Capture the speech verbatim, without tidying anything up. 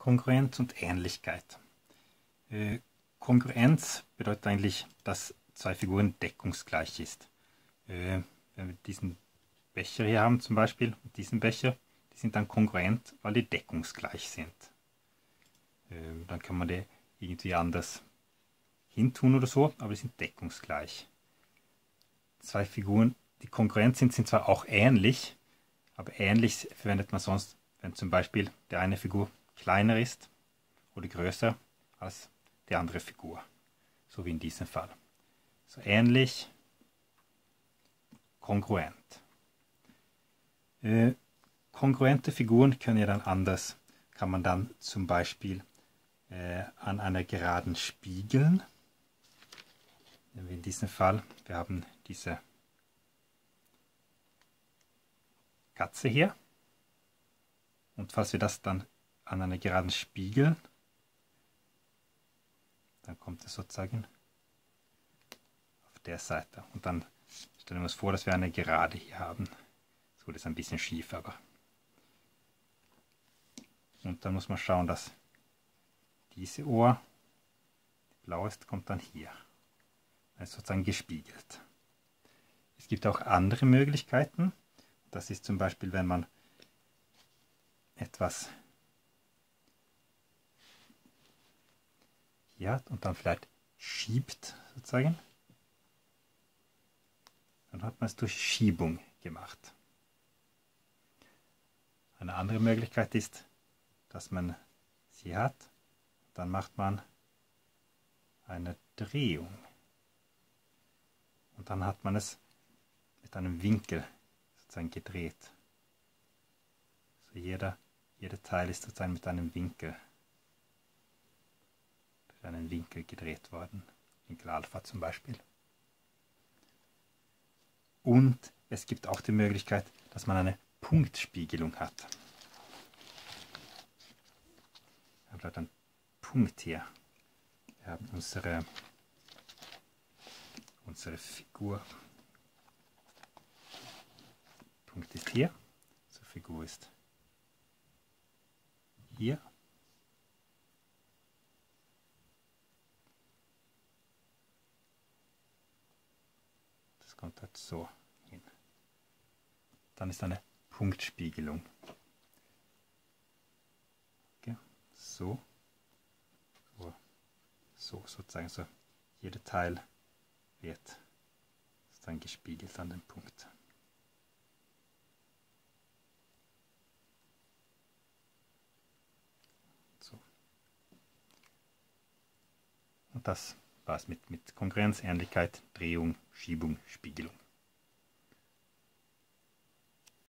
Kongruenz und Ähnlichkeit. Äh, Kongruenz bedeutet eigentlich, dass zwei Figuren deckungsgleich ist. Äh, wenn wir diesen Becher hier haben zum Beispiel, und diesen Becher, die sind dann kongruent, weil die deckungsgleich sind. Äh, dann kann man die irgendwie anders hintun oder so, aber die sind deckungsgleich. Zwei Figuren, die kongruent sind, sind zwar auch ähnlich, aber ähnlich verwendet man sonst, wenn zum Beispiel der eine Figur kleiner ist oder größer als die andere Figur. So wie in diesem Fall. So ähnlich, kongruent. Äh, kongruente Figuren können ja dann anders, kann man dann zum Beispiel äh, an einer Geraden spiegeln. In diesem Fall, wir haben diese Katze hier. Und falls wir das dann an einer Geraden spiegeln, dann kommt es sozusagen auf der Seite. Und dann stellen wir uns vor, dass wir eine Gerade hier haben. So wird es ein bisschen schief, aber. Und dann muss man schauen, dass diese Ohr, die blau ist, kommt dann hier. Das ist sozusagen gespiegelt. Es gibt auch andere Möglichkeiten. Das ist zum Beispiel, wenn man etwas hier hat und dann vielleicht schiebt, sozusagen. Dann hat man es durch Schiebung gemacht. Eine andere Möglichkeit ist, dass man sie hat, dann macht man eine Drehung. Und dann hat man es mit einem Winkel sozusagen gedreht. So jeder, jeder Teil ist sozusagen mit einem Winkel, durch einen Winkel gedreht worden. Winkel Alpha zum Beispiel. Und es gibt auch die Möglichkeit, dass man eine Punktspiegelung hat. Wir haben dort einen Punkt hier. Wir haben unsere, unsere Figur. Der Punkt ist hier. Unsere Figur ist hier. Das kommt halt so hin. Dann ist eine Punktspiegelung. Okay. So. So. So sozusagen. So. Jeder Teil wird sozusagen gespiegelt an den Punkt. So. Und das war es mit, mit Kongruenz, Ähnlichkeit, Drehung, Schiebung, Spiegelung.